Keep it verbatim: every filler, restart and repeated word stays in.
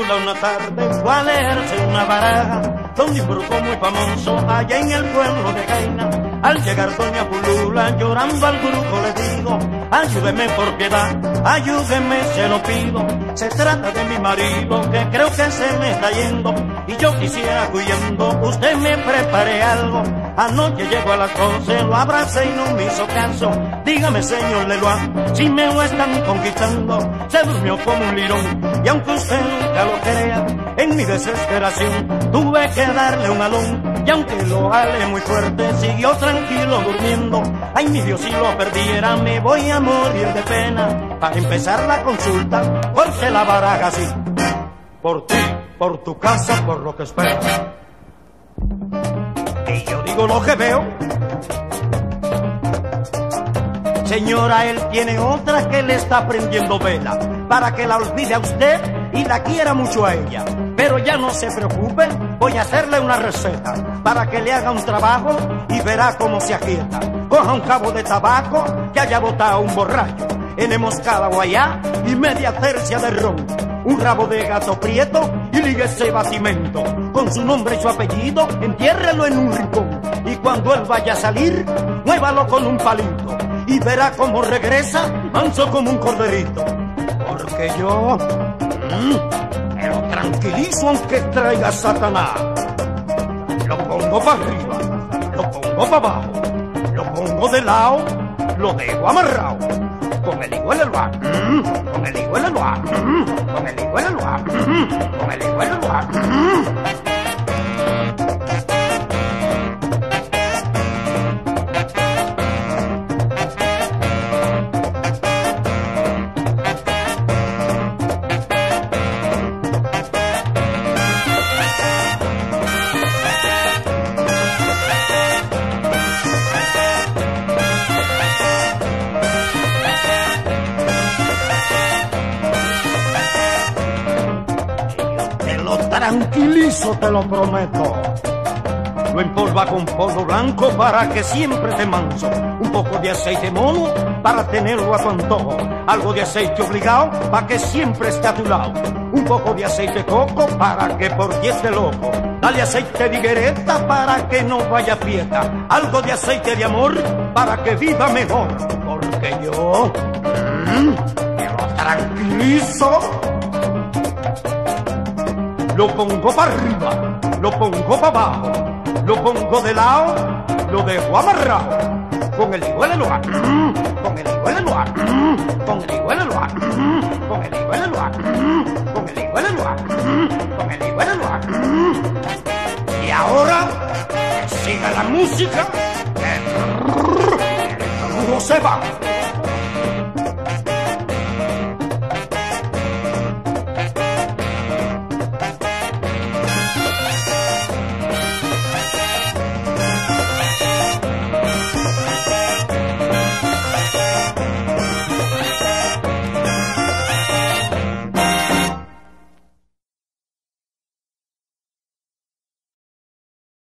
Pulula una tarde fue a leerse una baraja donde un brujo muy famoso allá en el pueblo de Jaina. Al llegar doña Pulula llorando al brujo le digo: ayúdeme por piedad, ayúdeme, se lo pido. Se trata de mi marido que creo que se me está yendo y yo quisiera huyendo, usted me prepare algo. Anoche llegó a las doce, lo abracé y no me hizo caso. Dígame, señor Leloa, si me lo están conquistando. Se durmió como un lirón y aunque usted nunca lo crea, en mi desesperación tuve que darle un alón. Y aunque lo ale muy fuerte, siguió tranquilo durmiendo. Ay, mi Dios, si lo perdiera me voy a morir de pena. Para empezar la consulta, corte la baraja así: por ti, por tu casa, por lo que espero. Y yo digo lo que veo. Señora, él tiene otra que le está prendiendo vela para que la olvide a usted y la quiera mucho a ella. Pero ya no se preocupe, voy a hacerle una receta para que le haga un trabajo y verá cómo se aquieta. Coja un cabo de tabaco que haya botado un borracho, en moscada guayá y media tercia de ron, un rabo de gato prieto y ligue ese batimento. Con su nombre y su apellido, entiérrelo en un rincón. Y cuando él vaya a salir, muévalo con un palito y verá cómo regresa, manso como un corderito. Porque yo mmm, me lo tranquilizo aunque traiga Satanás. Lo pongo para arriba, lo pongo para abajo, lo pongo de lado, lo dejo amarrado. Con el hijo el Eloa, mm, con el hijo el Eloa, mm, con el hijo el Eloa, mm, con el hijo el Eloa. Mm. Tranquilizo, te lo prometo. Lo empolva con polvo blanco para que siempre te manso. Un poco de aceite mono para tenerlo a tu antojo. Algo de aceite obligado para que siempre esté a tu lado. Un poco de aceite coco para que por ti esté loco. Dale aceite de higuereta para que no vaya a fiesta. Algo de aceite de amor para que viva mejor. Porque yo mmm, te lo tranquilizo. Lo pongo para arriba, lo pongo para abajo, lo pongo de lado, lo dejo amarrado. Con el hijo el Eloa, mm, con el hijo el Eloa, mm, con el hijo el Eloa, mm, con el hijo el Eloa, mm, con el hijo el Eloa, mm, con el hijo el Eloa. Mm. Y ahora que siga la música, que el brujo se va.